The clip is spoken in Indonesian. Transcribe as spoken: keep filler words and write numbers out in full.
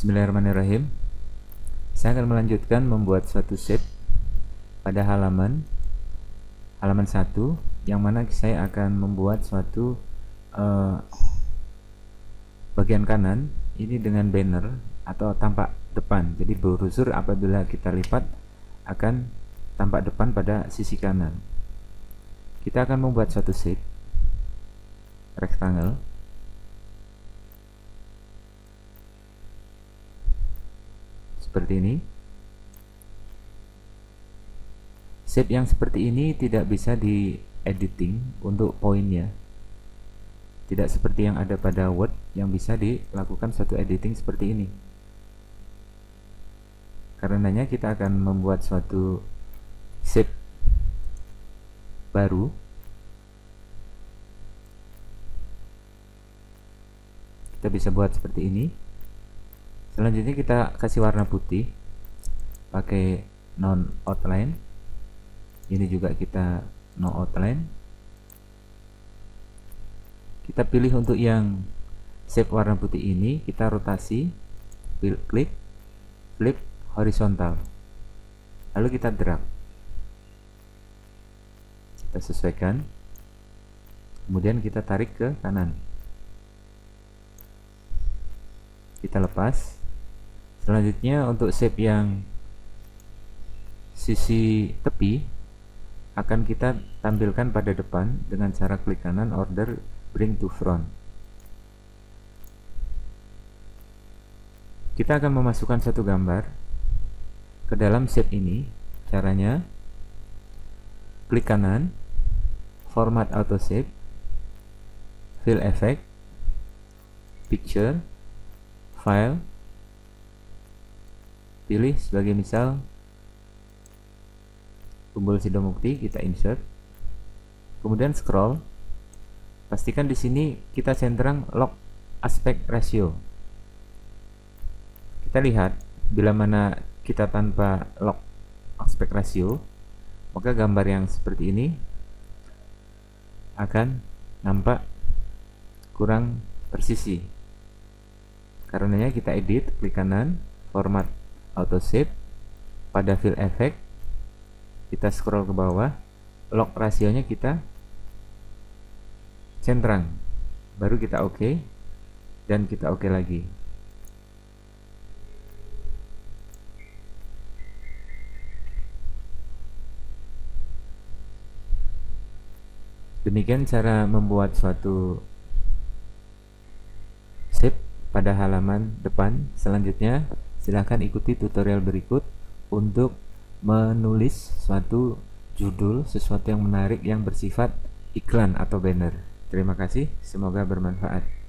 Bismillahirrahmanirrahim. Saya akan melanjutkan membuat suatu shape pada halaman halaman satu, yang mana saya akan membuat suatu uh, bagian kanan ini dengan banner atau tampak depan. Jadi brosur apabila kita lipat akan tampak depan pada sisi kanan. Kita akan membuat suatu shape rectangle. Seperti ini. Shape yang seperti ini tidak bisa di editing untuk poinnya. Tidak seperti yang ada pada Word yang bisa dilakukan satu editing seperti ini. Karenanya kita akan membuat suatu shape baru. Kita bisa buat seperti ini. Selanjutnya kita kasih warna putih pakai non outline. Ini juga kita no outline. Kita pilih untuk yang shape warna putih ini, kita rotasi, klik, flip horizontal, lalu kita drag, kita sesuaikan, kemudian kita tarik ke kanan, kita lepas. Selanjutnya untuk shape yang sisi tepi akan kita tampilkan pada depan dengan cara klik kanan, order bring to front. Kita akan memasukkan satu gambar ke dalam shape ini. Caranya klik kanan, format auto shape, fill effect, picture, file, pilih sebagai misal Kumpul Sidomukti, kita insert, kemudian scroll, pastikan di sini kita centang lock aspect ratio. Kita lihat bila mana kita tanpa lock aspect ratio, maka gambar yang seperti ini akan nampak kurang presisi. Karenanya kita edit, klik kanan, format auto shape, pada fill effect kita scroll ke bawah, lock rasionya kita centang, baru kita oke, okay, dan kita oke okay lagi. Demikian cara membuat suatu shape pada halaman depan. Selanjutnya silahkan ikuti tutorial berikut untuk menulis suatu judul, sesuatu yang menarik yang bersifat iklan atau banner. Terima kasih, semoga bermanfaat.